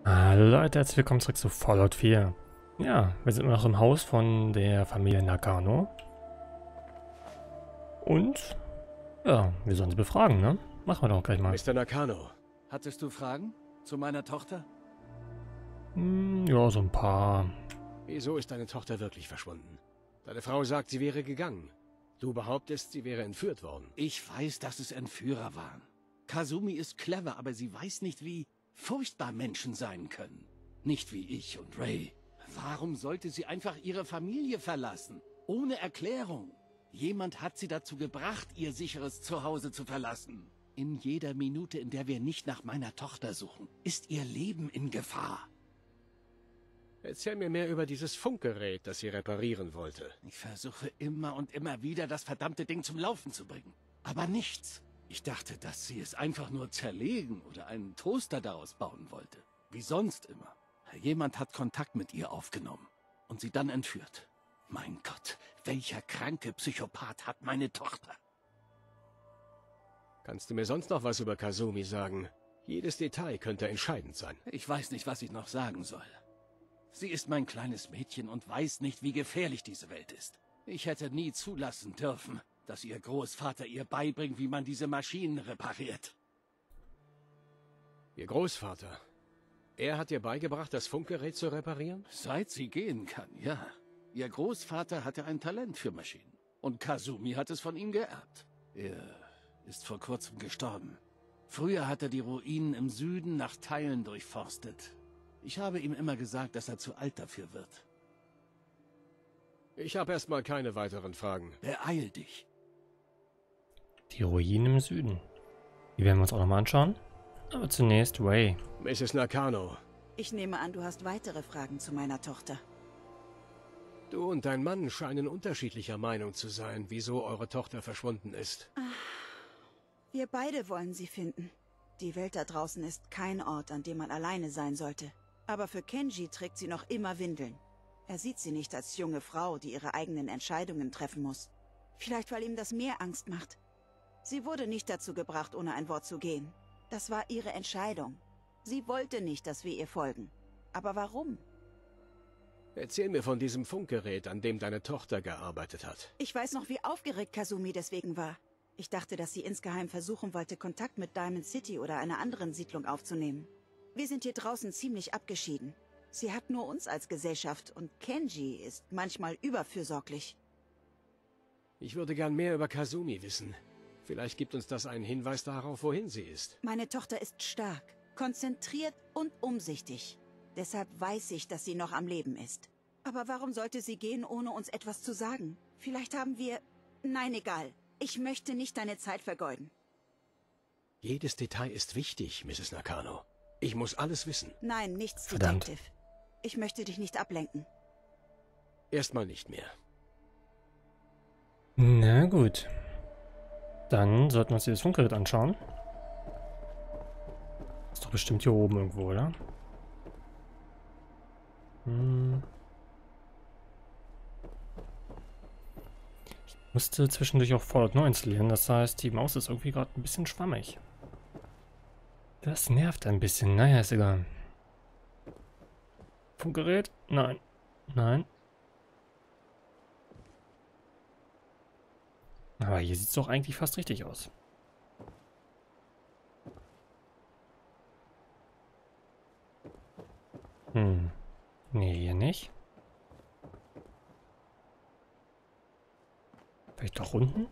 Hallo Leute, herzlich willkommen zurück zu Fallout 4. Ja, wir sind immer noch im Haus von der Familie Nakano. Und, ja, wir sollen sie befragen, ne? Machen wir doch gleich mal. Mr. Nakano, Hattest du Fragen zu meiner Tochter? Ja, so ein paar. wieso ist deine Tochter wirklich verschwunden? Deine Frau sagt, sie wäre gegangen. Du behauptest, sie wäre entführt worden. Ich weiß, dass es Entführer waren. Kasumi ist clever, aber sie weiß nicht, wie furchtbar Menschen sein können. Nicht wie ich und Ray. Warum sollte sie einfach ihre Familie verlassen? Ohne Erklärung. Jemand hat sie dazu gebracht, ihr sicheres Zuhause zu verlassen. In jeder Minute, in der wir nicht nach meiner Tochter suchen, ist ihr Leben in Gefahr. Erzähl mir mehr über dieses Funkgerät, das sie reparieren wollte. Ich versuche immer und immer wieder, das verdammte Ding zum Laufen zu bringen. Aber nichts. Ich dachte, dass sie es einfach nur zerlegen oder einen Toaster daraus bauen wollte. Wie sonst immer. Jemand hat Kontakt mit ihr aufgenommen und sie dann entführt. Mein Gott, welcher kranke Psychopath hat meine Tochter? Kannst du mir sonst noch was über Kasumi sagen? Jedes Detail könnte entscheidend sein. Ich weiß nicht, was ich noch sagen soll. Sie ist mein kleines Mädchen und weiß nicht, wie gefährlich diese Welt ist. Ich hätte nie zulassen dürfen, dass ihr Großvater ihr beibringt, wie man diese Maschinen repariert. Ihr Großvater. Er hat ihr beigebracht, das Funkgerät zu reparieren? Seit sie gehen kann, ja. Ihr Großvater hatte ein Talent für Maschinen. Und Kasumi hat es von ihm geerbt. Er ist vor kurzem gestorben. Früher hat er die Ruinen im Süden nach Teilen durchforstet. Ich habe ihm immer gesagt, dass er zu alt dafür wird. Ich habe erstmal keine weiteren Fragen. Beeil dich. Die Ruinen im Süden. Die werden wir uns auch nochmal anschauen. Aber zunächst Ray. Mrs. Nakano, Ich nehme an, du hast weitere Fragen zu meiner Tochter. du und dein Mann scheinen unterschiedlicher Meinung zu sein, wieso eure Tochter verschwunden ist. Wir beide wollen sie finden. Die Welt da draußen ist kein Ort, an dem man alleine sein sollte. Aber für Kenji trägt sie noch immer Windeln. Er sieht sie nicht als junge Frau, die ihre eigenen Entscheidungen treffen muss. Vielleicht, weil ihm das mehr Angst macht. Sie wurde nicht dazu gebracht, ohne ein Wort zu gehen. Das war ihre Entscheidung. Sie wollte nicht, dass wir ihr folgen. Aber warum? Erzähl mir von diesem Funkgerät, an dem deine Tochter gearbeitet hat. Ich weiß noch, wie aufgeregt Kasumi deswegen war. Ich dachte, dass sie insgeheim versuchen wollte, Kontakt mit Diamond City oder einer anderen Siedlung aufzunehmen. Wir sind hier draußen ziemlich abgeschieden. Sie hat nur uns als Gesellschaft und Kenji ist manchmal überfürsorglich. Ich würde gern mehr über Kasumi wissen. Vielleicht gibt uns das einen Hinweis darauf, wohin sie ist. Meine Tochter ist stark, konzentriert und umsichtig. Deshalb weiß ich, dass sie noch am Leben ist. Aber warum sollte sie gehen, ohne uns etwas zu sagen? Vielleicht haben wir... Nein, egal. Ich möchte nicht deine Zeit vergeuden. Jedes Detail ist wichtig, Mrs. Nakano. Ich muss alles wissen. Nein, nichts, Verdammt. Detective. Ich möchte dich nicht ablenken. Erstmal nicht mehr. Na gut. Dann sollten wir uns dieses Funkgerät anschauen. Ist doch bestimmt hier oben irgendwo, oder? Ich musste zwischendurch auch Fallout 9 installieren, das heißt, die Maus ist irgendwie gerade ein bisschen schwammig. Das nervt ein bisschen, naja, ist egal. Funkgerät? Nein. Nein. Aber hier sieht es doch eigentlich fast richtig aus. Nee, hier nicht. Vielleicht doch unten?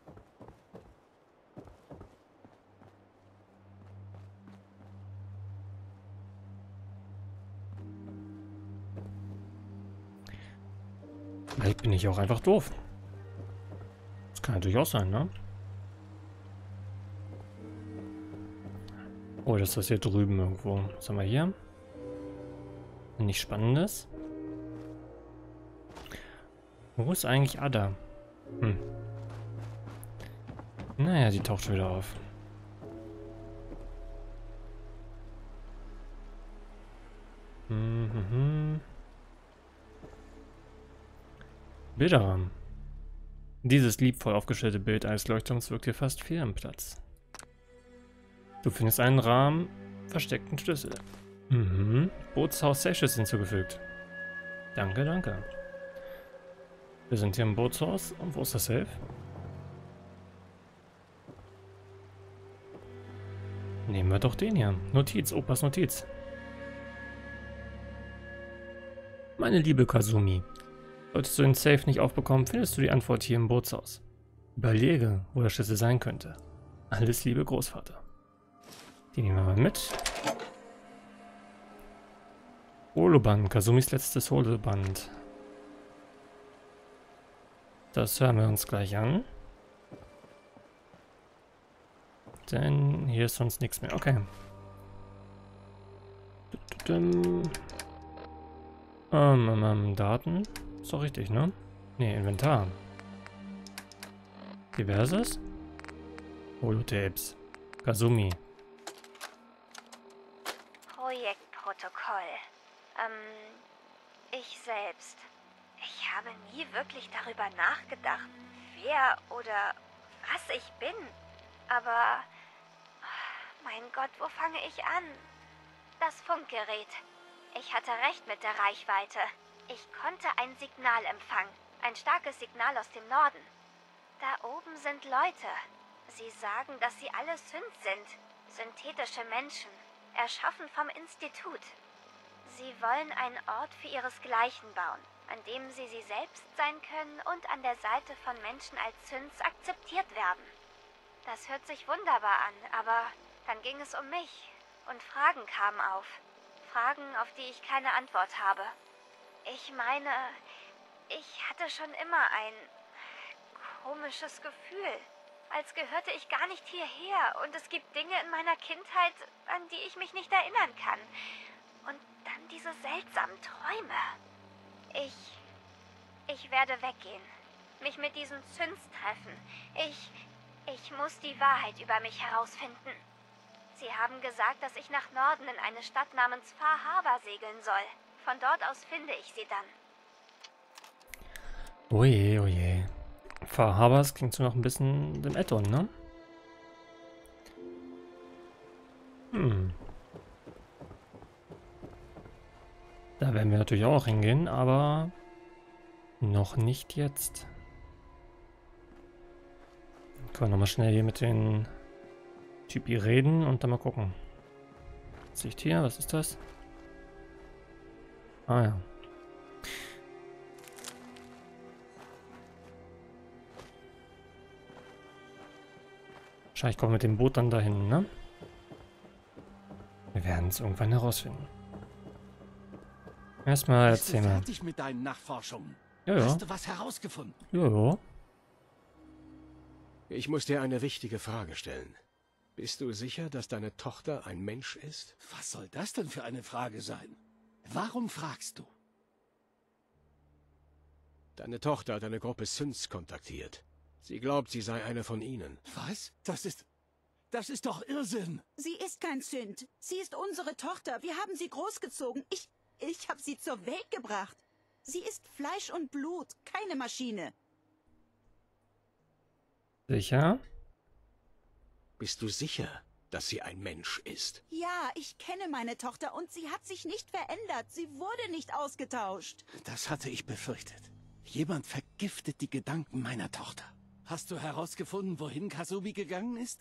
Vielleicht bin ich auch einfach doof. Das kann ja durchaus sein, ne? Oh, das ist das hier drüben irgendwo. Was haben wir hier? Nichts Spannendes. Wo ist eigentlich Ada? Naja, sie taucht schon wieder auf. Bilderrahmen. Dieses liebevoll aufgestellte Bild eines Leuchtturms wirkt hier fast fehl am Platz. Du findest einen Rahmen, versteckten Schlüssel. Mhm. Bootshaus Seychelles hinzugefügt. Danke, danke. Wir sind hier im Bootshaus. Und wo ist das Safe? Nehmen wir doch den hier. Notiz, Opas Notiz. Meine liebe Kasumi, solltest du den Safe nicht aufbekommen, findest du die Antwort hier im Bootshaus. Überlege, wo der Schlüssel sein könnte. Alles Liebe, Großvater. Die nehmen wir mal mit. Holoband, Kazumis letztes Holoband. Das hören wir uns gleich an. Denn hier ist sonst nichts mehr. Okay. Daten. Ist doch richtig, ne? Ne, Inventar. Diverses. Holotapes. Kazumi. Projektprotokoll. Ich selbst. Ich habe nie wirklich darüber nachgedacht, wer oder was ich bin. Aber, mein Gott, wo fange ich an? Das Funkgerät. Ich hatte recht mit der Reichweite. Ich konnte ein Signal empfangen. Ein starkes Signal aus dem Norden. Da oben sind Leute. Sie sagen, dass sie alle Synth sind. Synthetische Menschen. Erschaffen vom Institut. Sie wollen einen Ort für ihresgleichen bauen, an dem sie selbst sein können und an der Seite von Menschen als Synths akzeptiert werden. Das hört sich wunderbar an, aber dann ging es um mich und Fragen kamen auf. Fragen, auf die ich keine Antwort habe. Ich meine, ich hatte schon immer ein komisches Gefühl, als gehörte ich gar nicht hierher und es gibt Dinge in meiner Kindheit, an die ich mich nicht erinnern kann. Und dann diese seltsamen Träume. Ich werde weggehen, mich mit diesen Synths treffen. Ich muss die Wahrheit über mich herausfinden. Sie haben gesagt, dass ich nach Norden in eine Stadt namens Far Harbor segeln soll. Von dort aus finde ich sie dann. Oje, oje. Far Harbor, das klingt so noch ein bisschen dem Add-on, ne? Da werden wir natürlich auch hingehen, aber noch nicht jetzt. Können wir nochmal schnell hier mit den Typi reden und dann mal gucken. Sicht hier, was ist das? Ah ja. Wahrscheinlich kommen wir mit dem Boot dann dahin, ne? Wir werden es irgendwann herausfinden. Erstmal erzähl mal. Fertig mit deinen Nachforschungen? Ja, ja. Hast du was herausgefunden? Ja, ja. Ich muss dir eine wichtige Frage stellen. Bist du sicher, dass deine Tochter ein Mensch ist? Was soll das denn für eine Frage sein? Warum fragst du? Deine Tochter hat eine Gruppe Synths kontaktiert. Sie glaubt, sie sei eine von ihnen. Was? Das ist doch Irrsinn. Sie ist kein Synth. Sie ist unsere Tochter. Wir haben sie großgezogen. Ich habe sie zur Welt gebracht. Sie ist Fleisch und Blut, keine Maschine. Sicher? Bist du sicher, dass sie ein Mensch ist? Ja, ich kenne meine Tochter und sie hat sich nicht verändert. Sie wurde nicht ausgetauscht. Das hatte ich befürchtet. Jemand vergiftet die Gedanken meiner Tochter. Hast du herausgefunden, wohin Kasumi gegangen ist?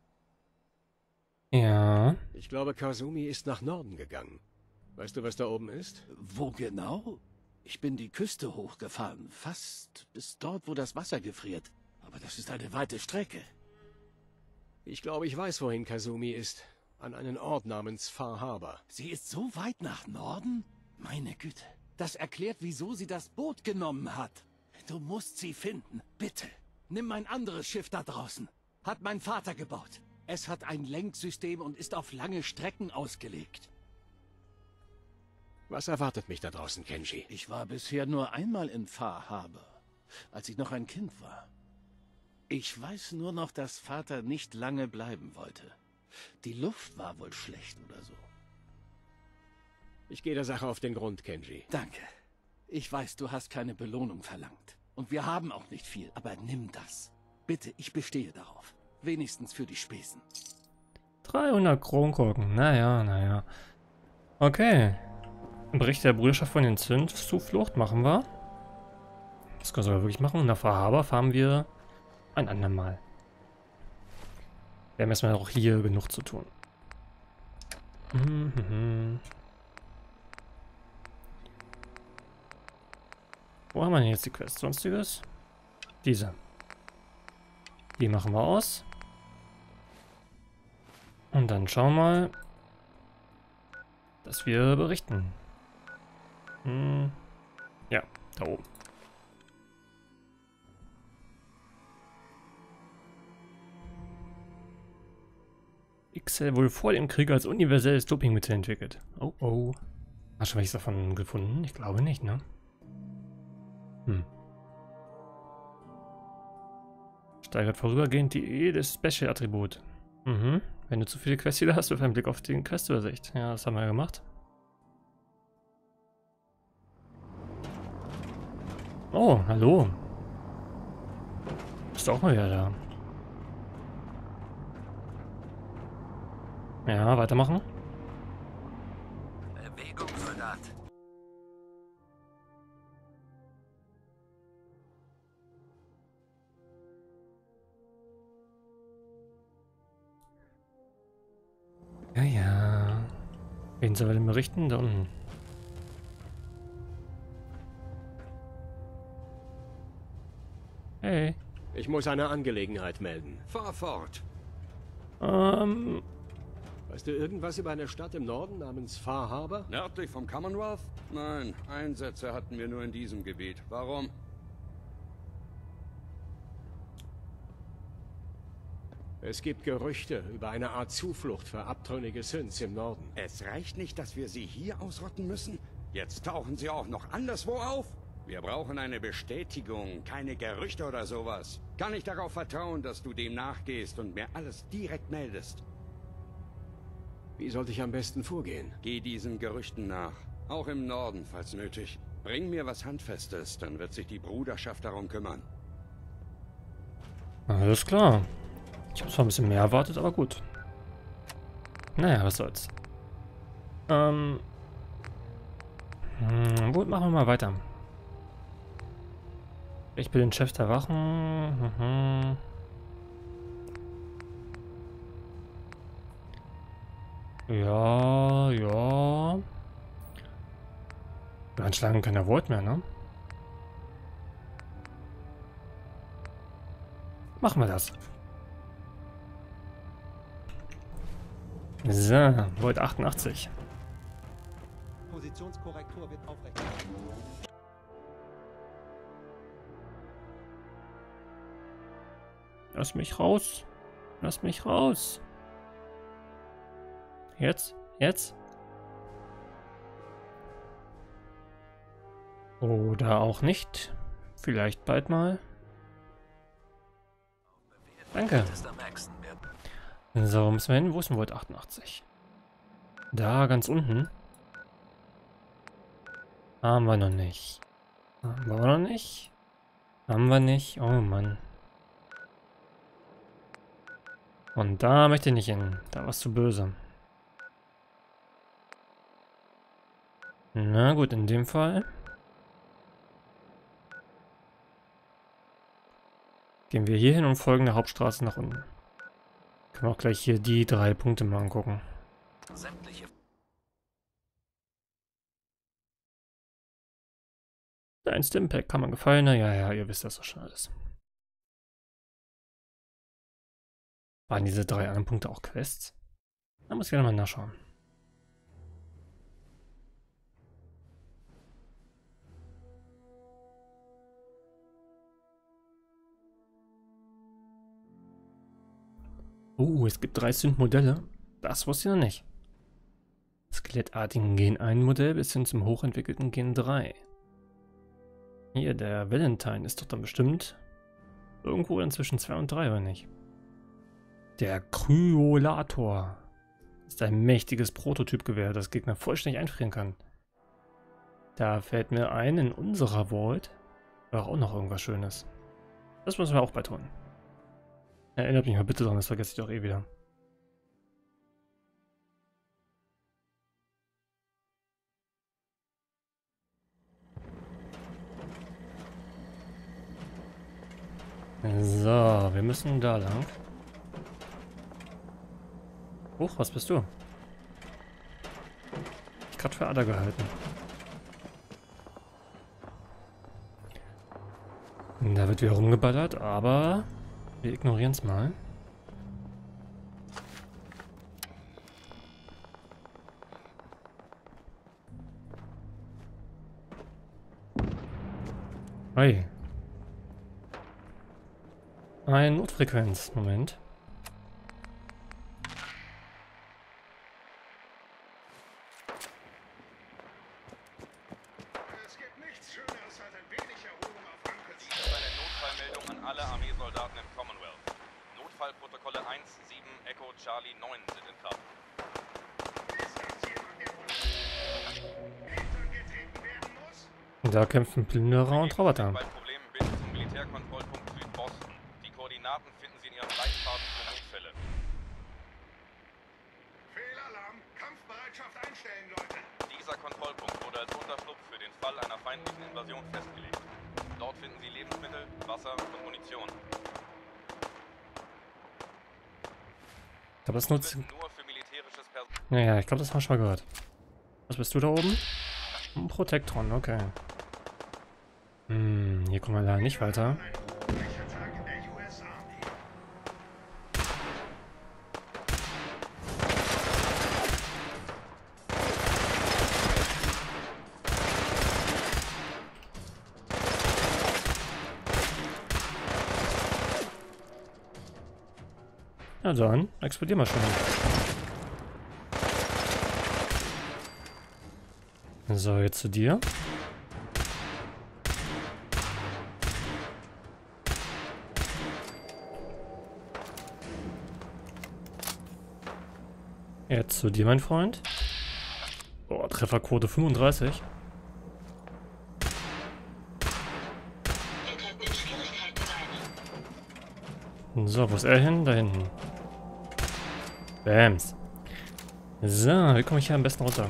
Ja. Ich glaube, Kazumi ist nach Norden gegangen. Weißt du, was da oben ist? Wo genau? Ich bin die Küste hochgefahren, fast bis dort, wo das Wasser gefriert. Aber das ist eine weite Strecke. Ich glaube, ich weiß, wohin Kazumi ist. An einen Ort namens Far Harbor. Sie ist so weit nach Norden? Meine Güte. Das erklärt, wieso sie das Boot genommen hat. Du musst sie finden. Bitte. Nimm ein anderes Schiff da draußen. Hat mein Vater gebaut. Es hat ein Lenksystem und ist auf lange Strecken ausgelegt. Was erwartet mich da draußen, Kenji? Ich war bisher nur einmal in Far Harbor, als ich noch ein Kind war. Ich weiß nur noch, dass Vater nicht lange bleiben wollte. Die Luft war wohl schlecht oder so. Ich gehe der Sache auf den Grund, Kenji. Danke. Ich weiß, du hast keine Belohnung verlangt. Und wir haben auch nicht viel, aber nimm das. Bitte, ich bestehe darauf. Wenigstens für die Spesen. 300 Kronkorken. Naja, naja. Okay. Bericht der Bruderschaft von den Zündszuflucht machen wir. Das können wir sogar wirklich machen. Nach Frau Haber fahren wir ein andermal. Wir haben erstmal auch hier genug zu tun. Wo haben wir denn jetzt die Quest? Sonstiges? Diese. Die machen wir aus. Und dann schauen wir mal, dass wir berichten. Ja, da oben. XL wurde vor dem Krieg als universelles Dopingmittel entwickelt. Oh oh. Hast du was davon gefunden? Ich glaube nicht, ne? Steigert vorübergehend die des Special-Attribut. Wenn du zu viele Questziele hast, wirf einen Blick auf die Questübersicht. Ja, das haben wir ja gemacht. Oh, hallo. Bist du auch mal wieder da? Ja, weitermachen. Bewegung, Soldat. Ja, ja. Wen soll wir denn berichten? Da unten. Hey. Ich muss eine Angelegenheit melden. Fahr fort. Weißt du irgendwas über eine Stadt im Norden namens Far Harbor? Nördlich vom Commonwealth? Nein, Einsätze hatten wir nur in diesem Gebiet. Warum? Es gibt Gerüchte über eine Art Zuflucht für abtrünnige Synths im Norden. Es reicht nicht, dass wir sie hier ausrotten müssen? Jetzt tauchen sie auch noch anderswo auf? Wir brauchen eine Bestätigung, keine Gerüchte oder sowas. Kann ich darauf vertrauen, dass du dem nachgehst und mir alles direkt meldest? Wie sollte ich am besten vorgehen? Geh diesen Gerüchten nach. Auch im Norden, falls nötig. Bring mir was Handfestes, dann wird sich die Bruderschaft darum kümmern. Alles klar. Ich habe zwar ein bisschen mehr erwartet, aber gut. Naja, was soll's. Gut, machen wir mal weiter. Ich bin den Chef der Wachen. Ja, ja. Wir anschlagen keiner Wort mehr, ne? Machen wir das. So, Volt 88. Positionskorrektur wird aufrechterhalten. Lass mich raus. Lass mich raus. Jetzt? Jetzt? Oder auch nicht. Vielleicht bald mal. Danke. So, müssen wir hin? Wo ist denn Volt 88? Da, ganz unten. Haben wir noch nicht. Haben wir noch nicht? Haben wir nicht? Oh Mann. Und da möchte ich nicht hin. Da war es zu böse. Na gut, in dem Fall gehen wir hier hin und folgen der Hauptstraße nach unten. Können wir auch gleich hier die 3 Punkte mal angucken. Sämtliche. Ein Stimpack kann man gefallen. Ja, ja, ihr wisst das doch schon alles. Waren diese 3 anderen Punkte auch Quests? Da muss ich gerne mal nachschauen. Es gibt 3 Synth-Modelle. Das wusste ich noch nicht. Skelettartigen Gen 1 Modell bis hin zum hochentwickelten Gen 3. Hier, der Valentine ist doch dann bestimmt irgendwo dann zwischen 2 und 3, oder nicht? Der Kryolator ist ein mächtiges Prototypgewehr, das Gegner vollständig einfrieren kann. Da fällt mir ein, in unserer Vault war auch noch irgendwas Schönes. Das müssen wir auch bald tun. Erinnert mich mal bitte dran, das vergesse ich doch eh wieder. So, wir müssen da lang. Huch, was bist du? Ich gerade für Ada gehalten. Da wird wieder rumgeballert, aber wir ignorieren es mal. Hey. Ein Notfrequenz. Moment. Es gibt nichts Schöneres als ein wenig Erholung auf Uncle. Dies ist eine Notfallmeldung an alle Armeesoldaten im Commonwealth. Notfallprotokolle 1, 7, Echo, Charlie, 9 sind in Kraft. Ist das jemand, der von hintergetreten werden muss? Da kämpfen Plünderer und Roboter. Bei Problemen bitte zum Militärkontrollpunkt Südboston. Die Koordinaten finden Sie in Ihrem Leitfaden für Notfälle. Fehlalarm! Kampfbereitschaft einstellen, Leute! Dieser Kontrollpunkt wurde als Unterschlupf für den Fall einer feindlichen Invasion festgelegt. Dort finden Sie Lebensmittel, Wasser und Munition. Ich glaube, das nutzt. Nur für militärisches Personal. Naja, ich glaube, das haben wir schon mal gehört. Was bist du da oben? Ein Protektron, okay. Hier kommen wir leider nicht weiter. Na dann, explodieren wir schon. So, jetzt zu dir. Jetzt zu dir, mein Freund. Boah, Trefferquote 35. So, wo ist er hin? Da hinten. Bams. So, wie komme ich hier am besten runter?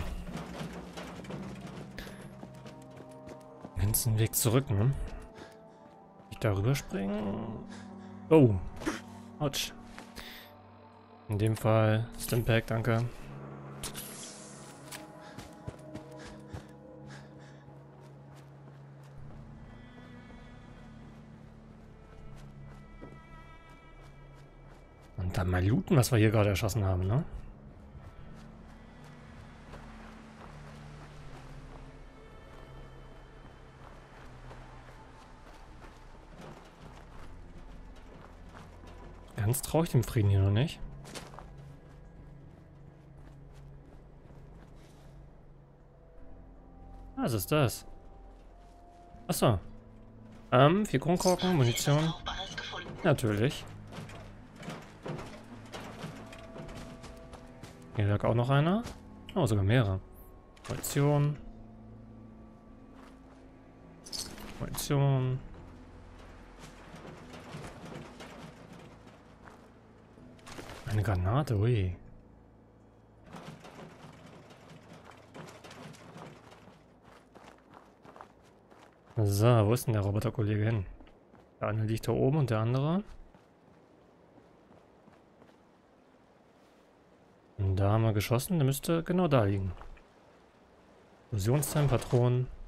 Ganzen Weg zurück, ne? Ich da rüberspringen? Oh. Autsch. In dem Fall Stimpack, danke. Und dann mal looten, was wir hier gerade erschossen haben, ne? Ganz traue ich dem Frieden hier noch nicht. Was ist das? Achso. 4 Kronkorken, Munition. Natürlich. Hier lag auch noch einer. Oh, sogar mehrere. Munition. Munition. Eine Granate, ui. So, wo ist denn der Roboterkollege hin? Der eine liegt da oben und der andere. Und da haben wir geschossen, der müsste genau da liegen. Fusionstime, Patronen.